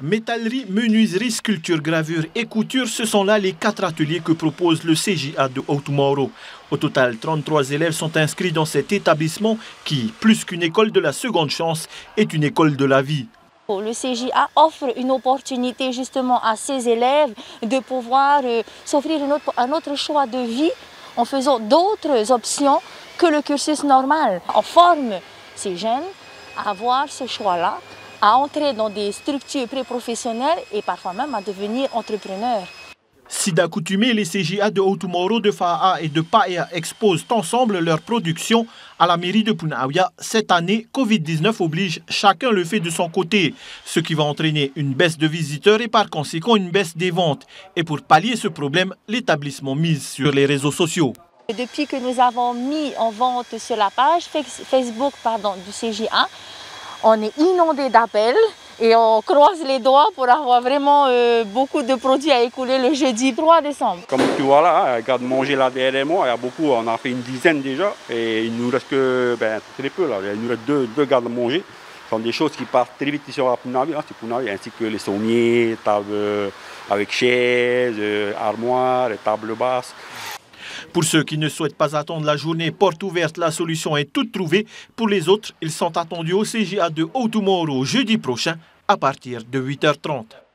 Métallerie, menuiserie, sculpture, gravure et couture, ce sont là les 4 ateliers que propose le CJA de Haut-Moro. Au total, 33 élèves sont inscrits dans cet établissement qui, plus qu'une école de la seconde chance, est une école de la vie. Le CJA offre une opportunité justement à ces élèves de pouvoir s'offrir un autre choix de vie en faisant d'autres options que le cursus normal. On forme ces jeunes à avoir ce choix-là, à entrer dans des structures pré-professionnelles et parfois même à devenir entrepreneurs. Sida Coutumé, les CJA de Haut-Moro, de Fa'a et de Paea exposent ensemble leur production à la mairie de Punaauia. Cette année, Covid-19 oblige, chacun le fait de son côté, ce qui va entraîner une baisse de visiteurs et par conséquent une baisse des ventes. Et pour pallier ce problème, l'établissement mise sur les réseaux sociaux. Depuis que nous avons mis en vente sur la page Facebook du CJA, on est inondé d'appels et on croise les doigts pour avoir vraiment beaucoup de produits à écouler le jeudi 3 décembre. Comme tu vois là, garde-manger là derrière moi, il y a beaucoup, on en fait une dizaine déjà et il nous reste que très peu là, il nous reste deux garde-manger. Ce sont des choses qui partent très vite sur la Punaauia, ainsi que les sommiers, tables avec chaises, armoires, tables basses. Pour ceux qui ne souhaitent pas attendre la journée porte ouverte, la solution est toute trouvée. Pour les autres, ils sont attendus au CJA de Haut-Moro jeudi prochain à partir de 8h30.